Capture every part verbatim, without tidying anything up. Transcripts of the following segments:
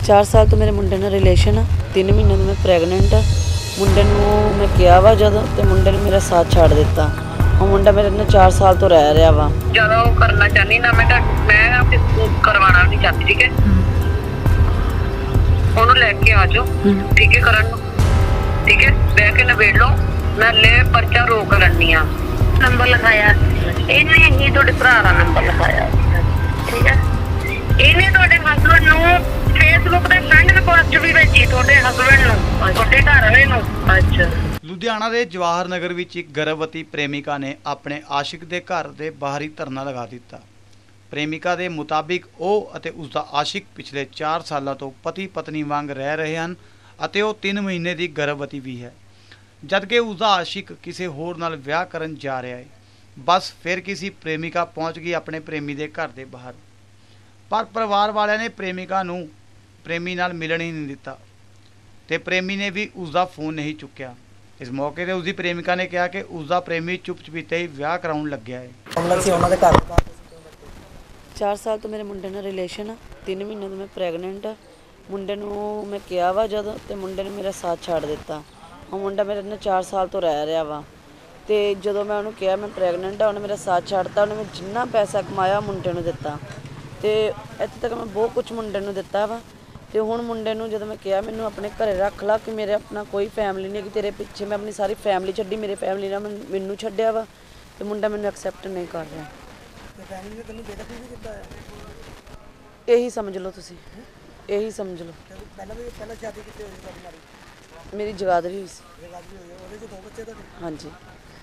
चार साल तो मेरे मुंडे नाल रिलेशन आ। तीन महीने तो मैं प्रैगनेंट आ। मुंडे नूं मैं किहा वा जदों ते मुंडे ने मेरा साथ छड्ड दित्ता। हुण मुंडा मेरे नाल चार साल तो रह रहा वा। ज़्यादा वो करना चाहनी ना मैं मैं करवाना नहीं चाहती। ठीक है, ਉਹਨੂੰ ਲੈ ਕੇ ਆ ਜਾਓ। ठीक है, ਕਰਨ ठीक है, ਬਹਿ ਕੇ ਨਵੇੜ ਲਓ। ਮੈਂ ਲੈ ਪਰਚਾ ਰੋਕ ਲੈਣੀ ਆ। ਨੰਬਰ ਲਿਖਾਇਆ ਇਹਨੇ ਹੀ ਤੁਹਾਡੇ ਭਰਾ ਦਾ ਨੰਬਰ ਲਿਖਾਇਆ। ਠੀਕ ਹੈ, ਇਹਨੇ ਤੁਹਾਡੇ ਹਸਬੰਡ ਨੂੰ ਫੇਸਬੁੱਕ ਤੇ ਫਰੈਂਡ ਰਿਕੁਐਸਟ ਵੀ ਭੇਜੀ ਤੁਹਾਡੇ ਹਸਬੰਡ ਨੂੰ, ਤੁਹਾਡੇ ਘਰ ਵਾਲੇ ਨੂੰ। ਅੱਛਾ। ਲੁਧਿਆਣਾ ਦੇ ਜਵਾਹਰ ਨਗਰ ਵਿੱਚ ਇੱਕ ਗਰਭਵਤੀ ਪ੍ਰੇਮਿਕਾ ਨੇ ਆਪਣੇ ਆਸ਼ਿਕ ਦੇ ਘਰ ਦੇ ਬਾਹਰ ਹੀ ਧਰਨਾ ਲਗਾ ਦਿੱਤਾ। ਪ੍ਰੇਮਿਕਾ ਦੇ ਮੁਤਾਬਿਕ ਉਹ ਅਤੇ ਉਸ ਦਾ ਆਸ਼ਿਕ ਪਿਛਲੇ ਚਾਰ ਸਾਲਾਂ ਤੋਂ ਪਤੀ ਪਤਨੀ ਵਾਂਗ ਰਹਿ ਰਹੇ ਹਨ ਅਤੇ ਉਹ ਤਿੰਨ ਮਹੀਨੇ ਦੀ ਗਰਭਵਤੀ ਵੀ ਹੈ, ਜਦਕਿ ਉਸ ਦਾ ਆਸ਼ਿਕ ਕਿਸੇ ਹੋਰ ਨਾਲ ਵਿਆਹ ਕਰਨ ਜਾ ਰਿਹਾ ਹੈ। ਬਸ ਫਿਰ ਕਿਸੇ ਪ੍ਰੇਮਿਕਾ ਪਹੁੰਚ ਗਈ ਆਪਣੇ ਪ੍ਰੇਮੀ ਦੇ ਘਰ ਦੇ ਬਾਹਰ, ਪਰ ਪਰਿਵਾਰ ਵਾਲਿਆਂ ਨੇ ਪ੍ਰੇਮਿਕਾ ਨੂੰ ਪ੍ਰੇਮੀ ਨਾਲ ਮਿਲਣ ਹੀ ਨਹੀਂ ਦਿੱਤਾ ਤੇ ਪ੍ਰੇਮੀ ਨੇ ਵੀ ਉਸ ਦਾ ਫੋਨ ਨਹੀਂ ਚੁੱਕਿਆ। ਇਸ ਮੌਕੇ ਤੇ ਉਸ ਦੀ ਪ੍ਰੇਮਿਕਾ ਨੇ ਕਿਹਾ ਕਿ ਉਸ ਦਾ ਪ੍ਰੇਮੀ ਚੁੱਪ ਚੁਪੀਤੇ ਹੀ ਵਿਆਹ ਕਰਾਉਣ ਲੱਗਿਆ ਹੈ। चार साल तो मेरे मुंडे नाल रिलेशन आ। तीन महीने तो मैं प्रैगनेंट आ। मुंडे नूं मैं किहा वा जदों ते मुंडे ने मेरा साथ छड्ड दित्ता। हुण मुंडा मेरे नाल चार साल तो रह रहा वा ते जदों मैं उहनूं किहा मैं प्रैगनेंट आ, उहने मेरा साथ छड्डता। उहने मैं जिन्ना पैसा कमाया मुंडे नूं दित्ता ते इत्थे तक मैं बहुत कुछ मुंडे नूं दित्ता वा। ते हुण मुंडे नूं जदों मैं किहा मैनूं अपने घरे रख ला कि मेरे अपना कोई फैमिली नहीं कि तेरे पिछे मैं अपनी सारी फैमिली छड्डी, मेरी फैमिली ने मैनूं छड्डिया वा ते मुंडा मैनूं एक्सैप्ट नहीं कर रहा। यही समझ लो तुसी, यही समझ लो। मेरी जगाधरी हुई सी। हाँ जी।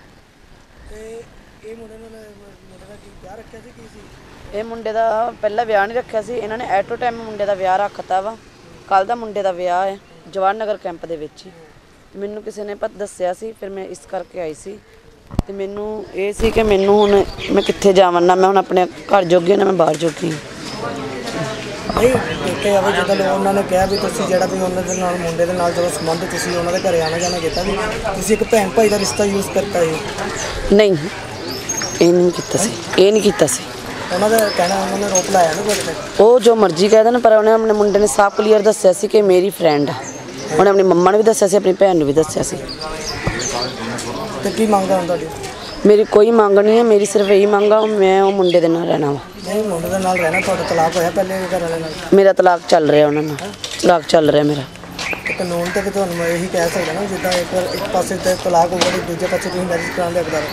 ਇਹ ਮੁੰਡੇ ਦਾ ਪਹਿਲਾਂ ਵਿਆਹ ਨਹੀਂ ਰੱਖਿਆ ਸੀ ਇਹਨਾਂ ਨੇ। ਐਟੋ ਟਾਈਮ ਮੁੰਡੇ ਦਾ ਵਿਆਹ ਰੱਖਤਾ ਵਾ। ਕੱਲ ਦਾ ਮੁੰਡੇ ਦਾ ਵਿਆਹ ਹੈ ਜਵਾਹਰ ਨਗਰ ਕੈਂਪ ਦੇ ਵਿੱਚ ਹੀ। ਮੈਨੂੰ ਕਿਸੇ ਨੇ ਪਤਾ ਦੱਸਿਆ ਸੀ, ਫਿਰ ਮੈਂ ਇਸ ਕਰਕੇ ਆਈ ਸੀ। ਤੇ ਮੈਨੂੰ ਇਹ ਸੀ ਕਿ ਮੈਨੂੰ ਹੁਣ ਮੈਂ ਕਿੱਥੇ ਜਾਵਾਂ ਨਾ, ਮੈਂ ਹੁਣ ਆਪਣੇ ਘਰ ਜੋਗੀ ਨਾ ਮੈਂ ਬਾਹਰ ਜੋਗੀ। ਨਹੀਂ ਦੇਖਿਆ ਜਾਵੇ ਜਿੱਦਾਂ ਲੋਕ ਉਹਨਾਂ ਨੇ ਕਿਹਾ ਵੀ ਤੁਸੀਂ ਜਿਹੜਾ ਵੀ ਉਹਨਾਂ ਦੇ ਨਾਲ ਮੁੰਡੇ ਦੇ ਨਾਲ ਜਦੋਂ ਸੰਬੰਧ ਤੁਸੀਂ ਉਹਨਾਂ ਦੇ ਘਰੇ ਆਣਾ ਜਾਣਾ ਕੀਤਾ ਵੀ ਤੁਸੀਂ ਇੱਕ ਭੈਣ ਭਾਈ ਦਾ ਰਿਸ਼ਤਾ ਯੂਜ਼ ਕਰਤਾ ਜੀ। ਨਹੀਂ, ਇਹ ਨਹੀਂ ਕੀਤਾ ਸੀ, ਇਹ ਨਹੀਂ ਕੀਤਾ ਸੀ। ਉਹਨਾਂ ਦਾ ਕਹਿਣਾ ਉਹਨਾਂ ਨੇ ਰੋਕ ਲਾਇਆ ਨਾ ਕੋਈ। ਉਹ ਜੋ ਮਰਜ਼ੀ ਕਹਿ ਦੇਣ, ਪਰ ਉਹਨੇ ਆਪਣੇ ਮੁੰਡੇ ਨੇ ਸਾਫ਼ ਕਲੀਅਰ ਦੱਸਿਆ ਸੀ ਕਿ ਮੇਰੀ ਫਰੈਂਡ ਆ। ਉਹਨੇ ਆਪਣੀ ਮੰਮਾ ਨੂੰ ਵੀ ਦੱਸਿਆ ਸੀ, ਆਪਣੀ ਭੈਣ ਨੂੰ ਵੀ ਦੱਸਿਆ ਸੀ। ਤੇ ਕੀ ਮੰਗਦਾ ਹੁਣ ਤੁਹਾਡੀ? ਮੇਰੀ ਕੋਈ ਮੰਗ ਨਹੀਂ ਹੈ, ਮੇਰੀ ਸਿਰਫ ਇਹੀ ਮੰਗ ਆ ਮੈਂ ਉਹ ਮੁੰਡੇ ਦੇ ਨਾਲ ਰਹਿਣਾ ਵਾ। ਨਹੀਂ ਮੁੰਡੇ ਦੇ ਨਾਲ ਰਹਿਣਾ। ਤੁਹਾਡਾ ਤਲਾਕ ਹੋਇਆ ਪਹਿਲੇ ਘਰ ਵਾਲੇ ਨਾਲ? ਮੇਰਾ ਤਲਾਕ ਚੱਲ ਰਿਹਾ ਉਹਨਾਂ ਨਾਲ, ਤਲਾਕ ਚੱਲ ਰਿਹਾ ਮੇਰਾ। ਕਾਨੂੰਨ ਤੇ ਤੁਹਾਨੂੰ ਮੈਂ ਇਹੀ ਕਹਿ ਸਕਦਾ ਨਾ ਜਿੱਦਾਂ ਇੱਕ ਇੱਕ ਪਾਸੇ ਤੇ ਤਲਾਕ ਹੋਊਗਾ ਤੇ ਦੂਜੇ ਪਾਸੇ ਤੁਸੀਂ ਮੈਰਿਜ ਕਰਾਉਣ ਦੇ ਹੱਕਦਾਰ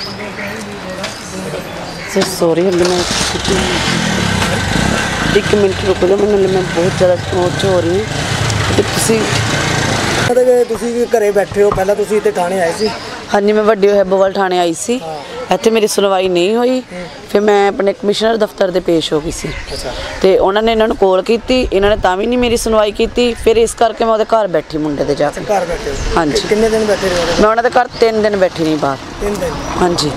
ਸਰ ਸੌਰੀ ਅੱਗੇ ਮੈਂ ਇੱਕ ਮਿੰਟ ਰੁਕ ਜਾਓ, ਮੈਨੂੰ ਮੈਂ ਬਹੁਤ ਜ਼ਿਆਦਾ ਸੋਚ ਹੋ ਰਹੀ ਹਾਂ। ਤੁਸੀਂ ਤੁਸੀਂ ਘਰੇ ਬੈਠੇ ਹੋ, ਪਹਿਲਾਂ ਤੁਸੀਂ ਇੱਥੇ ਥਾਣੇ ਆਏ ਸੀ? ਹਾਂਜੀ, ਮੈਂ ਵੱਡੀ ਹੈਬੋਵਾਲ ਥਾਣੇ ਆਈ ਸੀ। ਇੱਥੇ ਮੇਰੀ ਸੁਣਵਾਈ ਨਹੀਂ ਹੋਈ, ਫਿਰ ਮੈਂ ਆਪਣੇ ਕਮਿਸ਼ਨਰ ਦਫ਼ਤਰ ਦੇ ਪੇਸ਼ ਹੋ ਗਈ ਸੀ ਤੇ ਉਹਨਾਂ ਨੇ ਇਹਨਾਂ ਨੂੰ ਕਾਲ ਕੀਤੀ, ਇਹਨਾਂ ਨੇ ਤਾਂ ਵੀ ਨਹੀਂ ਮੇਰੀ ਸੁਣਵਾਈ ਕੀਤੀ। ਫਿਰ ਇਸ ਕਰਕੇ ਮੈਂ ਉਹਦੇ ਘਰ ਬੈਠੀ ਮੁੰਡੇ ਦੇ ਜਾ ਕੇ। ਘਰ ਬੈਠੇ? ਹਾਂਜੀ। ਕਿੰਨੇ ਦਿਨ ਬੈਠੇ ਰਹੇ? ਮੈਂ ਉਹਨਾਂ ਦੇ ਘਰ ਤਿੰਨ ਦਿਨ ਬੈਠੀ ਰਹੀ ਬਾਹਰ। ਤਿੰਨ ਦਿਨ? ਹਾਂਜੀ।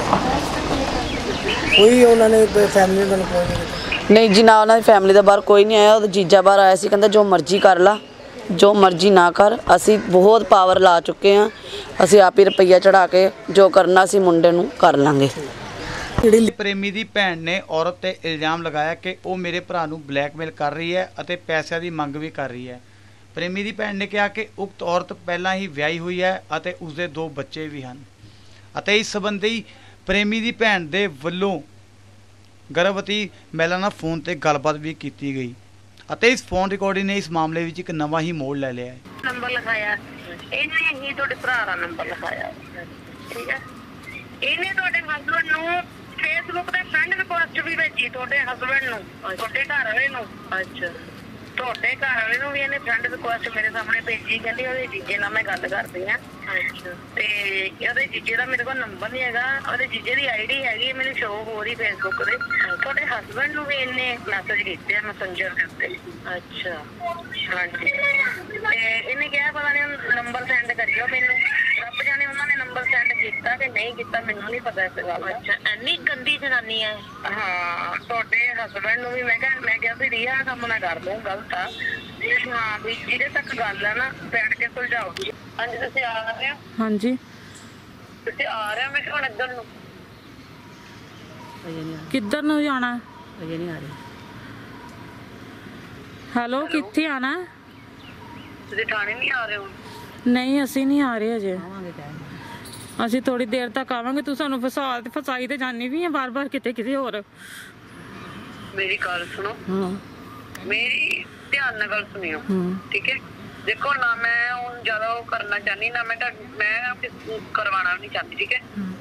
ਕੋਈ ਉਹਨਾਂ ਨੇ ਫੈਮਿਲੀ ਨਾਲ ਕੋਈ ਨਹੀਂ? ਨਹੀਂ ਜੀ, ਨਾ ਉਹਨਾਂ ਦੀ ਫੈਮਿਲੀ ਦਾ ਬਾਹਰ ਕੋਈ ਨਹੀਂ ਆਇਆ। ਉਹਦਾ ਜੀਜਾ ਬਾਹਰ ਆਇਆ ਸੀ, ਕਹਿੰਦਾ ਜੋ ਮਰਜ਼ੀ ਕਰ ਲਾ, ਜੋ ਮਰਜ਼ੀ ਨਾ ਕਰ। ਅਸੀਂ ਬਹੁਤ ਪਾਵਰ ਲਾ ਚੁੱਕੇ ਹਾਂ, ਅਸੀਂ ਆਪ ਹੀ ਰੁਪਈਆ ਚੜਾ ਕੇ ਜੋ ਕਰਨਾ ਸੀ ਮੁੰਡੇ ਨੂੰ ਕਰ ਲਾਂਗੇ। ਪ੍ਰੇਮੀ ਦੀ ਭੈਣ ਨੇ ਔਰਤ ਤੇ ਇਲਜ਼ਾਮ ਲਗਾਇਆ ਕਿ ਉਹ ਮੇਰੇ ਭਰਾ ਨੂੰ ਬਲੈਕਮੇਲ ਕਰ ਰਹੀ ਹੈ ਅਤੇ ਪੈਸਿਆਂ ਦੀ ਮੰਗ ਵੀ ਕਰ ਰਹੀ ਹੈ। ਪ੍ਰੇਮੀ ਦੀ ਭੈਣ ਨੇ ਕਿਹਾ ਕਿ ਉਕਤ ਔਰਤ ਪਹਿਲਾਂ ਹੀ ਵਿਆਹੀ ਹੋਈ ਹੈ ਅਤੇ ਉਸਦੇ ਦੋ ਬੱਚੇ ਵੀ ਹਨ ਅਤੇ ਇਸ ਸੰਬੰਧੀ ਪ੍ਰੇਮੀ ਦੀ ਭੈਣ ਦੇ ਵੱਲੋਂ ਗਰਭਵਤੀ ਮਹਿਲਾ ਨਾਲ ਫੋਨ ਤੇ ਗੱਲਬਾਤ ਵੀ ਕੀਤੀ ਗਈ ਅਤੇ ਇਸ ਫੋਨ ਰਿਕਾਰਡਿੰਗ ਨੇ ਇਸ ਮਾਮਲੇ ਵਿੱਚ ਇੱਕ ਨਵਾਂ ਹੀ ਮੋੜ ਲੈ ਲਿਆ ਹੈ। ਨੰਬਰ ਲਿਖਾਇਆ ਇਹਨੇ ਹੀ ਤੁਹਾਡੇ ਭਰਾ ਦਾ ਨੰਬਰ ਲਿਖਾਇਆ। ਠੀਕ ਹੈ, ਇਹਨੇ ਤੁਹਾਡੇ ਹਸਬੰਡ ਨੂੰ ਫੇਸਬੁੱਕ ਤੇ ਫਰੈਂਡ ਰਿਕੁਐਸਟ ਵੀ ਭੇਜੀ ਤੁਹਾਡੇ ਹਸਬੰਡ ਨੂੰ, ਤੁਹਾਡੇ ਘਰ ਵਾਲੇ ਨੂੰ। ਅੱਛਾ। ਤੁਹਾਡੇ ਘਰ ਵਾਲੇ ਨੂੰ ਵੀ ਇਹਨੇ ਫਰੈਂਡ ਰਿਕੁਐਸਟ ਮੇਰੇ ਸਾਹਮਣੇ ਭੇਜੀ, ਕਹਿੰਦੀ ਉਹਦੇ ਜੀਜੇ ਨਾਲ ਮੈਂ ਗੱਲ ਕਰਦੀ ਹਾਂ। ਅੱਛਾ। ਤੇ ਉਹਦੇ ਜੀਜੇ ਦਾ ਮੇਰੇ ਕੋਲ ਨੰਬਰ ਨਹੀਂ ਹੈਗਾ, ਉਹਦੇ ਜੀਜੇ ਦੀ ਆਈ ਡੀ ਹੈਗੀ ਮੈਨੂੰ ਸ਼ੋਅ ਹੋ ਰਹੀ ਫੇਸਬੁੱਕ ਤੇ। ਤੁਹਾਡੇ ਹਸਬੰਡ ਨੂੰ ਵੀ ਇਹਨੇ ਮੈਸੇਜ ਕੀਤੇ ਆ ਮੈਸੇਂਜਰ ਦੇ ਉੱਤੇ। ਅੱਛਾ। ਹਾਂਜੀ। ਤੇ ਇਹਨੇ ਕਿਹਾ ਪਤਾ ਨਹੀਂ ਨੰਬਰ ਸੈਂਡ ਕਰਿਓ ਮੈਨੂੰ, ਰੱਬ ਜਾਣੇ ਉਹਨਾਂ ਨੇ ਨੰਬਰ ਸੈਂਡ ਕੀਤਾ ਕਿ ਨਹੀਂ ਕੀਤਾ, ਮੈਨੂੰ ਨਹੀਂ ਪਤਾ ਇਸ ਗੱਲ ਦਾ। ਅੱਛਾ, ਇੰਨੀ ਗੰਦੀ ਜਨਾਨੀ ਹੈ। ਹਾਂ, ਤੁਹਾਡੇ ਹਸਬੰਡ ਨੂੰ ਵੀ ਮੈਂ ਕਿਹਾ ਮੈਂ ਕਿਹਾ ਵੀ ਰੀਆ ਕੰਮ ਨਾ ਕਰ ਦੂੰ, ਗਲਤ ਆ। ਹਾਂ ਵੀ ਜਿਹਦੇ ਤੱਕ ਗੱਲ ਹੈ ਨਾ ਬੈਠ ਕੇ ਸੁਲਝਾਓ। ਹਾਂਜੀ, ਤੁਸੀਂ ਆ ਰਹੇ ਹੋ? ਹਾਂਜੀ, ਤੁਸੀਂ ਆ ਰਹੇ ਹੋ? ਮੈਂ ਕਿਹਾ ਇੱਧਰ ਨੂੰ। ਕਿੱਧਰ ਨੂੰ ਜਾਣਾ? ਅਜੇ ਨਹੀਂ ਆ ਰਹੀ। ਹੈਲੋ, ਕਿੱਥੇ ਆਣਾ? ਤੁਸੀਂ ਥਾਣੇ ਨਹੀਂ ਆ ਰਹੇ ਹੋ? ਨਹੀਂ, ਅਸੀਂ ਨਹੀਂ ਆ ਰਹੇ ਅਜੇ। ਅਸੀਂ ਥੋੜੀ ਦੇਰ ਤੱਕ ਆਵਾਂਗੇ। ਤੂੰ ਸਾਨੂੰ ਫਸਾ ਫਸਾਈ ਤੇ ਜਾਨੀ ਵੀ ਆ ਬਾਰ-ਬਾਰ ਕਿਤੇ ਕਿਤੇ ਹੋਰ। ਮੇਰੀ ਗੱਲ ਸੁਣੋ, ਹਾਂ ਮੇਰੀ ਧਿਆਨ ਨਾਲ ਗੱਲ ਸੁਣਿਓ, ਹਾਂ ਠੀਕ ਹੈ? ਦੇਖੋ ਨਾ ਮੈਂ ਹੁਣ ਜ਼ਿਆਦਾ ਉਹ ਕਰਨਾ ਚਾਹਨੀ, ਨਾ ਮੈਂ ਤੁਹਾਡੇ ਮੈਂ ਕਿਸ- ਕਰਵਾਉਣਾ ਨਹੀਂ ਚਾਹਦੀ, ਠੀਕ ਹੈ?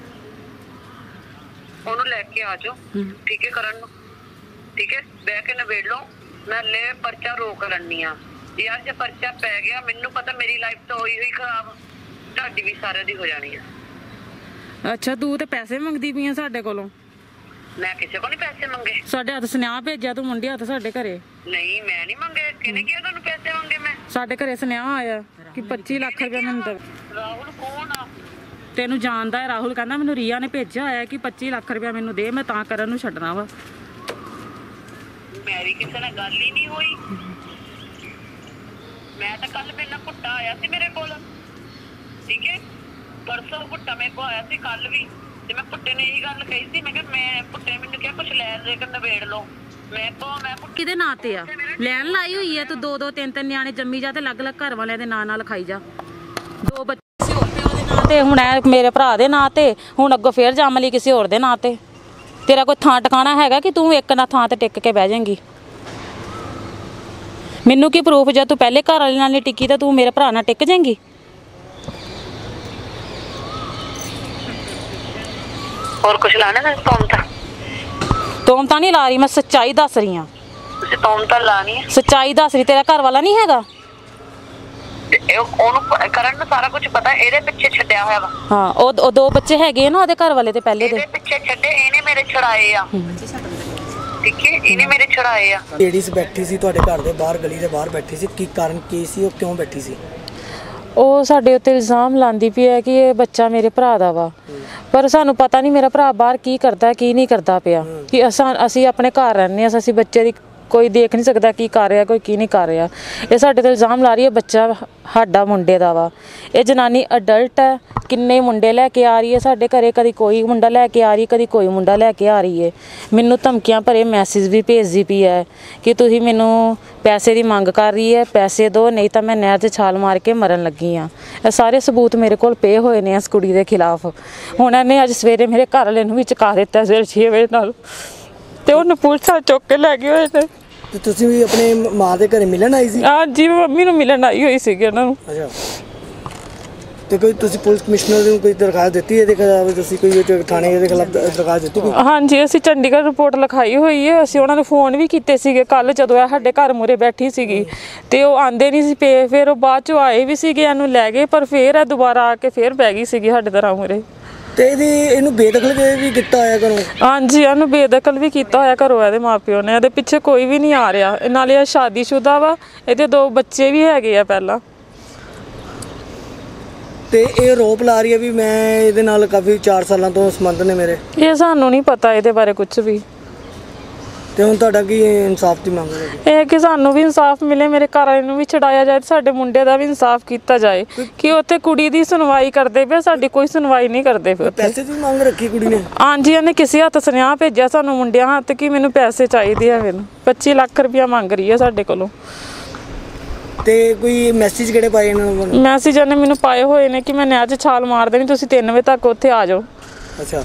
ਉਹਨੂੰ ਲੈ ਕੇ ਆ ਜਾਓ, ਠੀਕ ਹੈ, ਕਰਨ ਨੂੰ, ਠੀਕ ਹੈ? ਬਹਿ ਕੇ ਨਿਬੇੜ ਲਓ। ਮੈਂ ਲੈ ਪਰਚਾ ਰੋਕ ਲੈਣੀ ਆ ਯਾਰ। ਜੇ ਪਰਚਾ ਪੈ ਗਿਆ, ਮੈਨੂੰ ਪਤਾ ਮੇਰੀ ਲਾਈਫ ਤਾਂ ਹੋਈ ਹੋਈ ਖਰਾਬ, ਤੁਹਾਡੀ ਵੀ ਸਾਰਿਆਂ ਦੀ ਹੋ ਜਾਣੀ ਆ। ਅੱਛਾ, ਤੂੰ ਤੇ ਪੈਸੇ ਮੰਗਦੀ ਪਈ ਆ ਸਾਡੇ ਕੋਲੋਂ। ਮੈਂ ਕਿਸੇ ਕੋਲ ਨਹੀਂ ਪੈਸੇ ਮੰਗੇ। ਸਾਡੇ ਹੱਥ ਸੁਨੇਹਾ ਭੇਜਿਆ ਤੂੰ ਮੁੰਡੇ ਹੱਥ ਸਾਡੇ ਘਰੇ। ਨਹੀਂ, ਮੈਂ ਨਹੀਂ ਮੰਗੇ। ਕਿਹਨੇ ਕਿਹਾ ਤੁਹਾਨੂੰ ਪੈਸੇ ਮੰਗੇ? ਮੈਂ ਸਾਡੇ ਘਰੇ ਸੁਨੇਹਾ ਆਇਆ ਕਿ ਪੱਚੀ ਲੱਖ ਰੁਪਇਆ ਮੈਨੂੰ ਦੇ। ਰਾਹੁਲ ਕੌਣ ਆ? ਤੈਨੂੰ ਜਾਣਦਾ ਹੈ ਰਾਹੁਲ? ਕਹਿੰਦਾ ਮੈਨੂੰ ਰੀਆ ਨੇ ਭੇਜਿਆ ਹੋਇਆ ਕਿ ਪੱਚੀ ਲੱਖ ਰੁਪਇਆ ਮੈਨੂੰ ਦੇ, ਮੈਂ ਤਾਂ ਕਰਨ ਨੂੰ ਛੱਡਣਾ ਵਾ। ਮੇਰੀ ਕਿਸੇ ਨਾਲ ਗੱਲ ਹੀ ਨਹੀਂ ਹੋਈ। ਮੈਂ ਤਾਂ ਕੱਲ ਮੇਰੇ ਨਾਲ ਪੁੱਟਾ ਆਇਆ ਸੀ ਮੇਰੇ ਕੋਲ, ਠੀਕ ਹੈ? ਪਰਸੋਂ ਪੁੱਟਾ ਮੇਰੇ ਕੋਲ ਆਇਆ ਸੀ, ਕੱਲ ਵੀ। ਤੇ ਮੈਂ ਪੁੱਟੇ ਨੇ ਇਹੀ ਗੱਲ ਕਹੀ ਸੀ, ਮੈਂ ਕਿਹਾ ਮੈਂ ਪੁੱਟੇ ਮੈਨੂੰ ਕਿਹਾ ਕੁਛ ਲੈ ਦੇ ਕੇ ਨਿਬੇੜ ਲਓ। ਮੈਂ ਕੋ ਮੈਂ ਕਿਹਦੇ ਨਾਂ ਤੇ ਆ? ਲੈਣ ਲਾਈ ਹੋਈ ਆ ਤੂੰ? ਦੋ ਦੋ ਤਿੰਨ ਤਿੰਨ ਨਿਆਣੇ ਜੰਮੀ ਜਾ ਤੇ ਅਲੱਗ-ਅਲੱਗ ਘਰ ਵਾਲਿਆਂ ਦੇ ਨਾਂ ਨਾਲ ਖਾਈ ਜਾ। ਦੋ ਬੱਚੇ ਸੀ ਹੋਰ ਪਿਓ ਦੇ ਨਾਂ ਤੇ, ਹੁਣ ਇਹ ਮੇਰੇ ਭਰਾ ਦੇ ਨਾਂ ਤੇ, ਹੁਣ ਅੱਗੋਂ ਫੇਰ ਜੰਮ ਲਈ ਕਿਸੇ ਹੋਰ ਦੇ ਨਾਂ ਤੇ। ਤੇਰਾ ਕੋਈ ਥਾਂ ਟਿਕਾਣਾ ਹੈਗਾ ਕਿ ਤੂੰ ਇੱਕ ਨਾ ਥਾਂ ਤੇ ਟਿਕ ਕੇ ਬਹਿ ਜਾਏਂਗੀ? ਮੈਨੂੰ ਕੀ ਪ੍ਰੂਫ? ਜੇ ਤੂੰ ਪਹਿਲੇ ਘਰ ਵਾਲੇ ਨਾਲ ਨਹੀਂ ਟਿੱਕੀ ਤਾਂ ਤੂੰ ਮੇਰੇ ਭਰਾ ਨਾਲ ਟਿਕ ਜਾਏਂਗੀ? ਹੋਰ ਕੁਛ ਲਾਣਾ ਨਾ? ਤੋਮਤਾ ਤੋਮਤਾ ਨਹੀਂ ਲਾ ਰਹੀ, ਮੈਂ ਸੱਚਾਈ ਦੱਸ ਰਹੀ ਹਾਂ। ਤੁਸੀਂ ਤੋਮਤਾ ਲਾਣੀ ਹੈ? ਸੱਚਾਈ ਦੱਸ ਰਹੀ। ਤੇਰਾ ਘਰ ਵਾਲਾ ਨਹੀਂ ਹੈਗਾ? ਤੇ ਇਹ ਉਹਨੂੰ ਕਰਨ ਨੂੰ ਸਾਰਾ ਕੁਝ ਪਤਾ, ਇਹਦੇ ਪਿੱਛੇ ਛੱਡਿਆ ਹੋਇਆ ਵਾ। ਹਾਂ, ਉਹ ਉਹ ਦੋ ਬੱਚੇ ਹੈਗੇ ਨਾ ਉਹਦੇ ਘਰ ਵਾਲੇ ਤੇ ਪਹਿਲੇ ਦੇ। ਇਹਦੇ ਪਿੱਛੇ ਛੱਡੇ, ਇਹਨੇ ਮੇਰੇ ਛੜਾਏ ਆ, ਠੀਕ ਹੈ? ਇਹਨੇ ਮੇਰੇ ਛੜਾਏ ਆ। ਲੇਡੀਜ਼ ਬੈਠੀ ਸੀ ਤੁਹਾਡੇ ਘਰ ਦੇ ਬਾਹਰ, ਗਲੀ ਦੇ ਬਾਹਰ ਬੈਠੀ ਸੀ, ਕੀ ਕਾਰਨ ਕੀ ਸੀ? ਉਹ ਕਿਉਂ ਬੈਠੀ ਸੀ? ਉਹ ਸਾਡੇ ਉੱਤੇ ਇਲਜ਼ਾਮ ਲਾਉਂਦੀ ਪਈ ਹੈ ਕਿ ਇਹ ਬੱਚਾ ਮੇਰੇ ਭਰਾ ਦਾ ਵਾ, ਪਰ ਸਾਨੂੰ ਪਤਾ ਨਹੀਂ ਮੇਰਾ ਭਰਾ ਬਾਹਰ ਕੀ ਕਰਦਾ ਕੀ ਨਹੀਂ ਕਰਦਾ ਪਿਆ। ਕਿ ਅਸਾਂ ਅਸੀਂ ਆਪਣੇ ਘਰ ਰਹਿੰਦੇ ਹਾਂ, ਅਸੀਂ ਬੱਚੇ ਦੀ ਕੋਈ ਦੇਖ ਨਹੀਂ ਸਕਦਾ ਕੀ ਕਰ ਰਿਹਾ ਕੋਈ ਕੀ ਨਹੀਂ ਕਰ ਰਿਹਾ। ਇਹ ਸਾਡੇ ਤੇ ਇਲਜ਼ਾਮ ਲਾ ਰਹੀ ਹੈ ਬੱਚਾ ਸਾਡਾ ਮੁੰਡੇ ਦਾ ਵਾ। ਇਹ ਜਨਾਨੀ ਅਡਲਟ ਹੈ, ਕਿੰਨੇ ਮੁੰਡੇ ਲੈ ਕੇ ਆ ਰਹੀ ਹੈ ਸਾਡੇ ਘਰੇ, ਕਦੀ ਕੋਈ ਮੁੰਡਾ ਲੈ ਕੇ ਆ ਰਹੀ, ਕਦੀ ਕੋਈ ਮੁੰਡਾ ਲੈ ਕੇ ਆ ਰਹੀ ਹੈ। ਮੈਨੂੰ ਧਮਕੀਆਂ ਭਰੇ ਮੈਸੇਜ ਵੀ ਭੇਜਦੀ ਪਈ ਹੈ ਕਿ ਤੁਸੀਂ ਮੈਨੂੰ ਪੈਸੇ ਦੀ ਮੰਗ ਕਰ ਰਹੀ ਹੈ, ਪੈਸੇ ਦਿਓ ਨਹੀਂ ਤਾਂ ਮੈਂ ਨਹਿਰ 'ਚ ਛਾਲ ਮਾਰ ਕੇ ਮਰਨ ਲੱਗੀ ਹਾਂ। ਇਹ ਸਾਰੇ ਸਬੂਤ ਮੇਰੇ ਕੋਲ ਪਏ ਹੋਏ ਨੇ ਇਸ ਕੁੜੀ ਦੇ ਖਿਲਾਫ। ਹੁਣ ਇਹਨੇ ਅੱਜ ਸਵੇਰੇ ਮੇਰੇ ਘਰ ਵਾਲੇ ਨੂੰ ਵੀ ਚੁਕਾ ਦਿੱਤਾ ਸਵੇਰੇ ਛੇ ਵਜੇ ਨਾਲ, ਤੇ ਉਹਨੂੰ ਪੁਲਿਸ ਵਾਲੇ ਚੁੱਕ ਕੇ ਲੈ ਗਏ ਹੋਏ ਨੇ। ਤੇ ਤੁਸੀਂ ਵੀ ਆਪਣੇ ਮਾਂ ਦੇ ਘਰੇ ਮਿਲਣ ਆਈ ਸੀ? ਹਾਂਜੀ, ਮੰਮੀ ਨੂੰ ਮਿਲਣ ਆਈ ਹੋਈ ਸੀਗੀ ਉਹਨਾਂ ਨੂੰ। ਅੱਛਾ, ਤੇ ਕੋਈ ਤੁਸੀਂ ਪੁਲਿਸ ਕਮਿਸ਼ਨਰ ਨੂੰ ਕੋਈ ਦਰਖਾਸਤ ਦਿੱਤੀ ਇਹਦੇ ਖਿਲਾਫ? ਤੁਸੀਂ ਕੋਈ ਥਾਣੇ ਦੇ ਖਿਲਾਫ ਦਰਖਾਸਤ ਦਿੱਤੀ ਕੋਈ? ਹਾਂਜੀ, ਅਸੀਂ ਚੰਡੀਗੜ੍ਹ ਰਿਪੋਰਟ ਲਿਖਾਈ ਹੋਈ ਹੈ। ਅਸੀਂ ਉਹਨਾਂ ਨੂੰ ਫੋਨ ਵੀ ਕੀਤੇ ਸੀਗੇ ਕੱਲ, ਜਦੋਂ ਇਹ ਸਾਡੇ ਘਰ ਮੂਹਰੇ ਬੈਠੀ ਸੀਗੀ ਤੇ ਉਹ ਆਂਦੇ ਨਹੀਂ ਸੀ ਪਏ। ਫਿਰ ਉਹ ਬਾਅਦ ਚੋਂ ਆਏ ਵੀ ਸੀਗੇ, ਇਹਨੂੰ ਲੈ ਗਏ, ਪਰ ਫਿਰ ਇਹ ਦੁਬਾਰਾ ਆ ਕੇ ਫਿਰ ਬਹਿ ਗਈ ਸੀਗੀ ਸਾਡੇ ਘਰਾਂ ਮੂਹਰੇ। ਤੇ ਇਹਦੀ ਇਹਨੂੰ ਬੇਦਖਲ ਵੀ ਕੀਤਾ ਹੋਇਆ ਘਰੋਂ? ਹਾਂਜੀ, ਇਹਨੂੰ ਬੇਦਖਲ ਵੀ ਕੀਤਾ ਹੋਇਆ ਘਰੋਂ ਇਹਦੇ ਮਾਪਿਓ ਨੇ। ਇਹਦੇ ਪਿੱਛੇ ਕੋਈ ਵੀ ਨਹੀਂ ਆ ਰਿਹਾ। ਨਾਲੇ ਇਹ ਸ਼ਾਦੀशुदा ਵਾ, ਇਹਦੇ ਦੋ ਬੱਚੇ ਵੀ ਹੈਗੇ ਆ ਪਹਿਲਾਂ। ਤੇ ਇਹ ਆਰੋਪ ਲਾ ਰਹੀ ਹੈ ਵੀ ਮੈਂ ਇਹਦੇ ਨਾਲ ਕਾਫੀ ਚਾਰ ਸਾਲਾਂ ਤੋਂ ਸੰਬੰਧ ਨੇ ਮੇਰੇ। ਇਹ ਸਾਨੂੰ ਨਹੀਂ ਪਤਾ ਇਹਦੇ ਬਾਰੇ ਕੁਝ ਵੀ। ਤੇ ਹੁਣ ਤੁਹਾਡਾ ਕੀ ਇਨਸਾਫ ਦੀ ਮੰਗ ਹੈ? ਇਹ ਕਿ ਸਾਨੂੰ ਵੀ ਇਨਸਾਫ ਮਿਲੇ, ਮੇਰੇ ਘਰ ਵਾਲੇ ਨੂੰ ਵੀ ਛਡਾਇਆ ਜਾਏ, ਸਾਡੇ ਮੁੰਡੇ ਦਾ ਵੀ ਇਨਸਾਫ ਕੀਤਾ ਜਾਏ। ਕਿ ਉੱਥੇ ਕੁੜੀ ਦੀ ਸੁਣਵਾਈ ਕਰਦੇ ਪਏ, ਸਾਡੀ ਕੋਈ ਸੁਣਵਾਈ ਨਹੀਂ ਕਰਦੇ ਪਏ ਉੱਥੇ। ਪੈਸੇ ਦੀ ਮੰਗ ਰੱਖੀ ਕੁੜੀ ਨੇ? ਹਾਂਜੀ, ਇਹਨੇ ਕਿਸੇ ਹੱਥ ਸੁਨੇਹਾ ਭੇਜਿਆ ਸਾਨੂੰ ਮੁੰਡਿਆਂ ਹੱਥ ਕਿ ਮੈਨੂੰ ਪੈਸੇ ਚਾਹੀਦੇ ਆ। ਮੈਨੂੰ ਪੱਚੀ ਲੱਖ ਰੁਪਇਆ ਮੰਗ ਰਹੀ ਹੈ ਸਾਡੇ ਕੋਲੋਂ। ਤੇ ਕੋਈ ਮੈਸੇਜ ਕਿਹੜੇ ਪਾਏ ਇਹਨਾਂ ਨੂੰ? ਮੈਸੇਜ ਇਹਨੇ ਮੈਨੂੰ ਪਾਏ ਹੋਏ ਨੇ ਕਿ ਮੈਂ ਨਹਿਰ 'ਚ ਛਾਲ ਮਾਰ ਦੇਣੀ, ਤੁਸੀਂ ਤਿੰਨ ਵਜੇ ਤੱਕ ਉੱਥੇ ਆ ਜਾਓ। ਅੱਛਾ।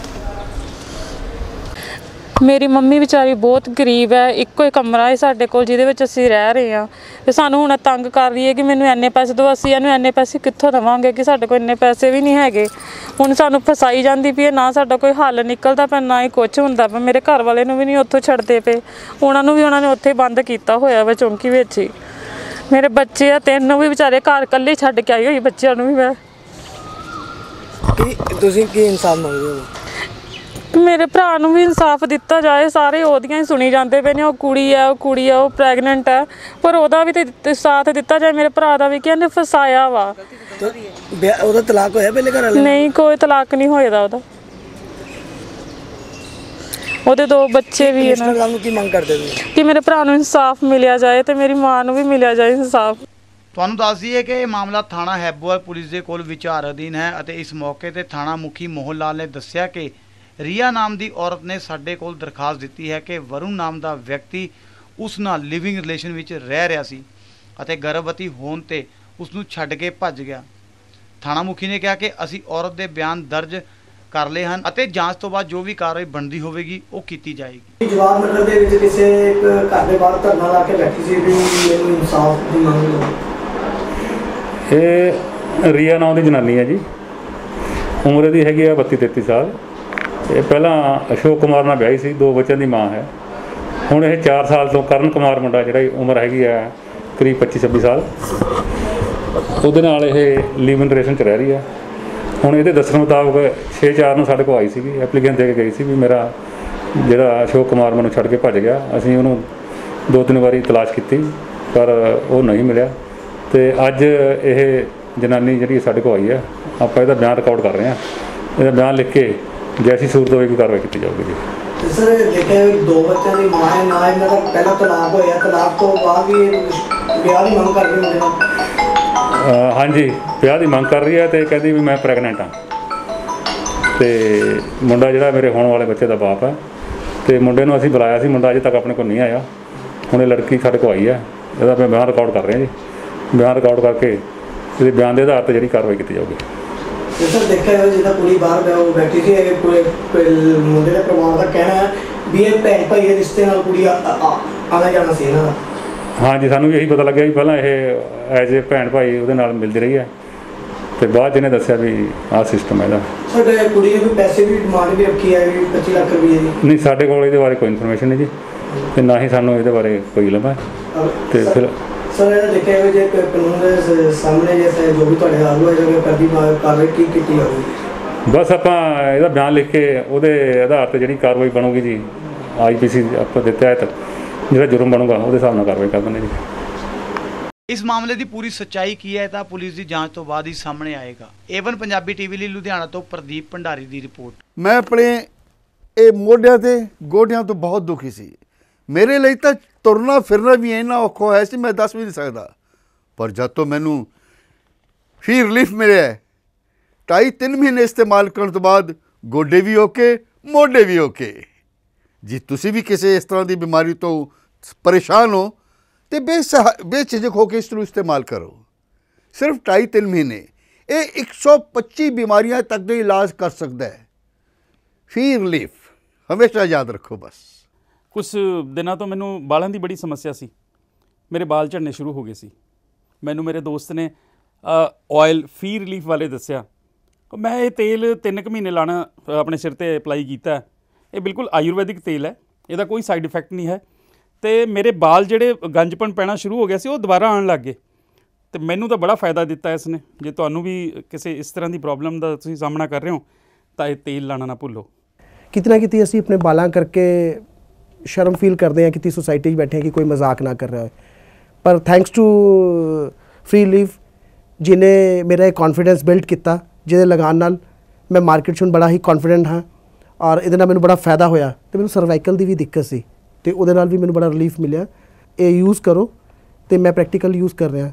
ਮੇਰੀ ਮੰਮੀ ਵਿਚਾਰੀ ਬਹੁਤ ਗਰੀਬ ਹੈ, ਇੱਕੋ ਹੀ ਕਮਰਾ ਹੈ ਸਾਡੇ ਕੋਲ ਜਿਹਦੇ ਵਿੱਚ ਅਸੀਂ ਰਹਿ ਰਹੇ ਹਾਂ। ਤੇ ਸਾਨੂੰ ਹੁਣ ਤੰਗ ਕਰ ਰਹੀ ਹੈ ਕਿ ਮੈਨੂੰ ਇੰਨੇ ਪੈਸੇ ਦਿਓ। ਅਸੀਂ ਇਹਨੂੰ ਇੰਨੇ ਪੈਸੇ ਕਿੱਥੋਂ ਦੇਵਾਂਗੇ ਕਿ ਸਾਡੇ ਕੋਲ ਇੰਨੇ ਪੈਸੇ ਵੀ ਨਹੀਂ ਹੈਗੇ। ਹੁਣ ਸਾਨੂੰ ਫਸਾਈ ਜਾਂਦੀ ਪਈ ਹੈ, ਨਾ ਸਾਡਾ ਕੋਈ ਹੱਲ ਨਿਕਲਦਾ ਪਿਆ, ਨਾ ਹੀ ਕੁਛ ਹੁੰਦਾ ਪਿਆ। ਮੇਰੇ ਘਰ ਵਾਲੇ ਨੂੰ ਵੀ ਨਹੀਂ ਉੱਥੋਂ ਛੱਡਦੇ ਪਏ, ਉਹਨਾਂ ਨੂੰ ਵੀ ਉਹਨਾਂ ਨੇ ਉੱਥੇ ਬੰਦ ਕੀਤਾ ਹੋਇਆ ਵਾ ਚੌਂਕੀ ਵਿੱਚ ਹੀ। ਮੇਰੇ ਬੱਚੇ ਆ ਤਿੰਨ ਵੀ ਵਿਚਾਰੇ ਘਰ ਇਕੱਲੇ ਛੱਡ ਕੇ ਆਈ ਹੋਈ, ਬੱਚਿਆਂ ਨੂੰ ਵੀ ਮੈਂ। ਕੀ ਤੁਸੀਂ ਕੀ ਇਨਸਾਫ ਮੰਗਦੇ ਹੋ? ਮੇਰੇ ਭਰਾ ਨੂੰ ਵੀ ਇਨਸਾਫ ਦਿੱਤਾ ਜਾਏ। ਸਾਰੇ ਉਹਦੀਆਂ ਹੀ ਸੁਣੀ ਜਾਂਦੇ ਪਏ ਨੇ, ਉਹ ਕੁੜੀ ਆ ਉਹ ਕੁੜੀ ਆ ਉਹ ਪ੍ਰੈਗਨੈਂਟ ਹੈ, ਪਰ ਉਹਦਾ ਵੀ ਤੇ ਸਾਥ ਦਿੱਤਾ ਜਾਏ। ਮੇਰੇ ਭਰਾ ਦਾ ਵੀ ਕਿ ਇਹਨੇ ਫਸਾਇਆ ਵਾ। ਉਹਦਾ ਤਲਾਕ ਹੋਇਆ ਪਹਿਲੇ ਘਰ ਵਾਲੇ? ਨਹੀਂ, ਕੋਈ ਤਲਾਕ ਨਹੀਂ ਹੋਇਆ ਉਹਦਾ। ਉਹਦੇ ਦੋ ਬੱਚੇ ਵੀ ਇਹਨਾਂ ਨੂੰ ਕੀ ਮੰਗ ਕਰਦੇ ਤੁਸੀਂ? ਕਿ ਮੇਰੇ ਭਰਾ ਨੂੰ ਇਨਸਾਫ ਮਿਲਿਆ ਜਾਏ ਤੇ ਮੇਰੀ ਮਾਂ ਨੂੰ ਵੀ ਮਿਲਿਆ ਜਾਏ ਇਨਸਾਫ। ਤੁਹਾਨੂੰ ਦੱਸ ਦਈਏ ਕਿ ਇਹ ਮਾਮਲਾ ਥਾਣਾ ਹੈਬੋਵਾਲ ਪੁਲਿਸ ਦੇ ਕੋਲ ਵਿਚਾਰ ਅਧੀਨ ਹੈ ਅਤੇ ਇਸ ਮੌਕੇ ਤੇ ਥਾਣਾ ਮੁਖੀ ਮੋਹਨ ਲਾਲ ਨੇ ਦੱਸਿਆ ਕਿ ਰੀਆ ਨਾਮ ਦੀ ਔਰਤ ਨੇ ਸਾਡੇ ਕੋਲ ਦਰਖਾਸਤ ਦਿੱਤੀ ਹੈ ਕਿ ਵਰੁਣ ਨਾਮ ਦਾ ਵਿਅਕਤੀ ਉਸ ਨਾਲ ਲਿਵਿੰਗ ਰਿਲੇਸ਼ਨ ਵਿੱਚ ਰਹਿ ਰਿਹਾ ਸੀ ਅਤੇ ਗਰਭਵਤੀ ਹੋਣ ਤੇ ਉਸ ਨੂੰ ਛੱਡ ਕੇ ਭੱਜ ਗਿਆ। ਥਾਣਾ ਮੁਖੀ ਨੇ ਕਿਹਾ ਕਿ ਅਸੀਂ ਔਰਤ ਦੇ ਬਿਆਨ ਦਰਜ ਕਰ ਲਏ ਹਨ ਅਤੇ ਜਾਂਚ ਤੋਂ ਬਾਅਦ ਜੋ ਵੀ ਕਾਰਵਾਈ ਬਣਦੀ ਹੋਵੇਗੀ ਉਹ ਕੀਤੀ ਜਾਏਗੀ। ਜਵਾਹਰ ਨਗਰ ਦੇ ਵਿੱਚ ਕਿਸੇ ਇੱਕ ਘਰ ਦੇ ਬਾਹਰ ਧਰਨਾ ਲਾ ਕੇ ਬੈਠੀ ਸੀ ਵੀ ਮੈਨੂੰ ਇਨਸਾਫ ਦੀ ਮੰਗ ਹੈ। ਇਹ ਰੀਆ ਨਾਮ ਦੀ ਜਨਾਨੀ ਹੈ ਜੀ, ਉਮਰ ਇਹਦੀ ਹੈਗੀ ਆ ਬੱਤੀ ਤੇਤੀ ਸਾਲ। ਇਹ ਪਹਿਲਾਂ ਅਸ਼ੋਕ ਕੁਮਾਰ ਨਾਲ ਵਿਆਹੀ ਸੀ, ਦੋ ਬੱਚਿਆਂ ਦੀ ਮਾਂ ਹੈ। ਹੁਣ ਇਹ ਚਾਰ ਸਾਲ ਤੋਂ ਕਰਨ ਕੁਮਾਰ ਮੁੰਡਾ ਜਿਹੜਾ ਉਮਰ ਹੈਗੀ ਆ ਕਰੀਬ ਪੱਚੀ ਛੱਬੀ ਸਾਲ, ਉਹਦੇ ਨਾਲ ਇਹ ਲਿਵ ਇਨ ਰਿਲੇਸ਼ਨ 'ਚ ਰਹਿ ਰਹੀ ਹੈ। ਹੁਣ ਇਹਦੇ ਦੱਸਣ ਮੁਤਾਬਕ ਛੇ ਚਾਰ ਨੂੰ ਸਾਡੇ ਕੋਲ ਆਈ ਸੀਗੀ, ਐਪਲੀਕੇਸ਼ਨ ਦੇ ਕੇ ਗਈ ਸੀ ਵੀ ਮੇਰਾ ਜਿਹੜਾ ਅਸ਼ੋਕ ਕੁਮਾਰ ਮੈਨੂੰ ਛੱਡ ਕੇ ਭੱਜ ਗਿਆ। ਅਸੀਂ ਉਹਨੂੰ ਦੋ ਤਿੰਨ ਵਾਰੀ ਤਲਾਸ਼ ਕੀਤੀ ਪਰ ਉਹ ਨਹੀਂ ਮਿਲਿਆ ਤੇ ਅੱਜ ਇਹ ਜਨਾਨੀ ਜਿਹੜੀ ਸਾਡੇ ਕੋਲ ਆਈ ਹੈ, ਆਪਾਂ ਇਹਦਾ ਬਿਆਨ ਰਿਕਾਰਡ ਕਰ ਰਹੇ ਹਾਂ। ਇਹਦਾ ਬਿਆਨ ਲਿਖ ਕੇ ਜੈਸੀ ਸੂਰਤ ਹੋਵੇਗੀ ਕਾਰਵਾਈ ਕੀਤੀ ਜਾਊਗੀ ਜੀ। ਸਰ ਦੇਖਿਆ ਦੋ ਬੱਚਿਆਂ ਦੀ ਮਾਂ ਹੈ, ਨਾ ਇਹਨਾਂ ਦਾ ਪਹਿਲਾਂ ਤਲਾਕ ਹੋਇਆ, ਤਲਾਕ ਤੋਂ ਬਾਅਦ ਵੀ ਵਿਆਹ ਦੀ ਮੰਗ ਕਰਦੀ ਹੁੰਦੇ ਨੇ। ਹਾਂਜੀ, ਵਿਆਹ ਦੀ ਮੰਗ ਕਰ ਰਹੀ ਹੈ ਤੇ ਕਹਿੰਦੀ ਵੀ ਮੈਂ ਪ੍ਰੈਗਨੈਂਟ ਹਾਂ ਤੇ ਮੁੰਡਾ ਜਿਹੜਾ ਮੇਰੇ ਹੋਣ ਵਾਲੇ ਬੱਚੇ ਦਾ ਬਾਪ ਹੈ ਤੇ ਮੁੰਡੇ ਨੂੰ ਅਸੀਂ ਬੁਲਾਇਆ ਸੀ, ਮੁੰਡਾ ਅਜੇ ਤੱਕ ਆਪਣੇ ਕੋਲ ਨਹੀਂ ਆਇਆ। ਹੁਣ ਇਹ ਲੜਕੀ ਸਾਡੇ ਕੋਲ ਆਈ ਹੈ, ਇਹਦਾ ਮੈਂ ਬਿਆਨ ਰਿਕਾਰਡ ਕਰ ਰਿਹਾ ਜੀ। ਬਿਆਨ ਰਿਕਾਰਡ ਕਰਕੇ ਇਹਦੇ ਬਿਆਨ ਦੇ ਆਧਾਰ 'ਤੇ ਜਿਹੜੀ ਕਾਰਵਾਈ ਕੀਤੀ ਜਾਊਗੀ। ਸਰ ਦੇਖਿਆ ਜਾਵੇ ਜਿੱਦਾਂ ਕੁੜੀ ਬਾਹਰ ਬੈਠੀ ਸੀ, ਪੂਰੇ ਮੁੰਡੇ ਦੇ ਪਰਿਵਾਰ ਦਾ ਕਹਿਣਾ ਹੈ ਵੀ ਇਹ ਭੈਣ ਭਾਈ ਦੇ ਰਿਸ਼ਤੇ ਨਾਲ ਕੁੜੀ ਆਉਣਾ ਜਾਣਾ ਸੀ ਇਹਨਾਂ ਦਾ। ਹਾਂਜੀ, ਸਾਨੂੰ ਵੀ ਇਹੀ ਪਤਾ ਲੱਗਿਆ ਵੀ ਪਹਿਲਾਂ ਇਹ ਐਜ ਏ ਭੈਣ ਭਾਈ ਉਹਦੇ ਨਾਲ ਮਿਲਦੀ ਰਹੀ ਹੈ ਤੇ ਬਾਅਦ ਜਿਹਨੇ ਦੱਸਿਆ ਵੀ ਆਹ ਸਿਸਟਮ ਹੈ ਇਹਦਾ। ਸਾਡੇ ਕੁੜੀ ਨੇ ਕੋਈ ਪੈਸੇ ਦੀ ਡਿਮਾਂਡ ਵੀ ਰੱਖੀ ਹੈ ਵੀ ਪੱਚੀ ਲੱਖ ਰੁਪਏ ਦੀ। ਨਹੀਂ, ਸਾਡੇ ਕੋਲ ਇਹਦੇ ਬਾਰੇ ਕੋਈ ਇਨਫੋਰਮੇਸ਼ਨ ਨਹੀਂ ਜੀ ਤੇ ਨਾ ਹੀ ਸਾਨੂੰ ਇਹਦੇ ਬਾਰੇ ਕੋਈ ਇਲਮ ਹੈ ਤੇ ਫਿਰ ਸਰ ਇਹ ਦੇਖਿਆ ਜਾਵੇ ਜੇ ਕਾਨੂੰਨ ਦੇ ਸਾਹਮਣੇ ਜੇ ਜੋ ਵੀ ਤੁਹਾਡੇ ਹਾਲ ਹੋਇਆ ਜਾਵੇ ਕਰਦੀ ਕਾਰਵਾਈ ਕੀ ਕੀਤੀ ਜਾਊਗੀ। ਬਸ ਆਪਾਂ ਇਹਦਾ ਬਿਆਨ ਲਿਖ ਕੇ ਉਹਦੇ ਆਧਾਰ 'ਤੇ ਜਿਹੜੀ ਕਾਰਵਾਈ ਬਣੂਗੀ ਜੀ, ਆਈ ਪੀ ਸੀ ਆਪਾਂ ਦੇ ਤਹਿਤ ਜਿਹੜਾ ਜੁਰਮ ਬਣੂਗਾ ਉਹਦੇ ਹਿਸਾਬ ਨਾਲ ਕਾਰਵਾਈ ਕਰ ਦਿੰਦੇ ਜੀ। ਇਸ ਮਾਮਲੇ ਦੀ ਪੂਰੀ ਸੱਚਾਈ ਕੀ ਹੈ ਤਾਂ ਪੁਲਿਸ ਦੀ ਜਾਂਚ ਤੋਂ ਬਾਅਦ ਹੀ ਸਾਹਮਣੇ ਆਏਗਾ। ਏਵਨ ਪੰਜਾਬੀ ਟੀਵੀ ਲਈ ਲੁਧਿਆਣਾ ਤੋਂ ਪ੍ਰਦੀਪ ਭੰਡਾਰੀ ਦੀ ਰਿਪੋਰਟ। ਮੈਂ ਆਪਣੇ ਇਹ ਮੋਢਿਆਂ ਤੇ ਗੋਡਿਆਂ ਤੋਂ ਬਹੁਤ ਦੁਖੀ ਸੀ। ਮੇਰੇ ਲਈ ਤਾਂ ਤੁਰਨਾ ਫਿਰਨਾ ਵੀ ਇੰਨਾ ਔਖਾ ਹੋਇਆ ਸੀ ਮੈਂ ਦੱਸ ਵੀ ਨਹੀਂ ਸਕਦਾ। ਪਰ ਜਦ ਤੋਂ ਮੈਨੂੰ ਫੀ ਰਿਲੀਫ ਮਿਲਿਆ, ਢਾਈ ਤਿੰਨ ਮਹੀਨੇ ਇਸਤੇਮਾਲ ਕਰਨ ਤੋਂ ਬਾਅਦ ਗੋਡੇ ਵੀ ਓਕੇ, ਮੋਢੇ ਵੀ ਓਕੇ। ਜੇ ਤੁਸੀਂ ਵੀ ਕਿਸੇ ਇਸ ਤਰ੍ਹਾਂ ਦੀ ਬਿਮਾਰੀ ਤੋਂ ਪਰੇਸ਼ਾਨ ਹੋ तो बेसहा बेझिझक होकर इसको इस्तेमाल करो। सिर्फ ढाई तीन महीने ये एक सौ पच्ची बीमारियां तक का इलाज कर सकता है। फी रिलीफ हमेशा याद रखो। बस कुछ दिनों तो मैनू बालों की बड़ी समस्या सी, मेरे बाल झड़ने शुरू हो गए सी। मैनू मेरे दोस्त ने ऑयल फी रिलीफ वाले दसिया, मैं ये तेल तीन क महीने लाना अपने सिर ते अप्लाई किया। ये बिल्कुल आयुर्वैदिक तेल है, इसका कोई साइड इफेक्ट नहीं है। तो मेरे बाल जेडे गंजपन पैना शुरू हो गया सी, वो दोबारा आने लग गए। तो मैनू तो बड़ा फायदा दिता इसने। जे तुहानू भी किसी इस तरह की प्रॉब्लम का तुसीं सामना कर रहे हो तो ये तेल लाना ना भुल्लो। कितना कितनी असीं अपने बालां करके शर्म फील करते हैं, कितनी सोसाइटी बैठे हैं कि कोई मजाक ना कर रहा है। पर थैंक्स टू फ्री लीफ जिन्हें मेरा कॉन्फिडेंस बिल्ड किया, जिहदे लगान नाल मैं मार्केट च बड़ा ही कॉन्फिडेंट हाँ और इहदे नाल मैनूं बड़ा फायदा होया। तो मैनूं सर्वाइकल की भी दिक्कत सी तो उहदे नाल भी मैनूं बड़ा रिलीफ मिलिया। ये यूज़ करो तो मैं प्रैक्टिकल यूज़ कर रहा।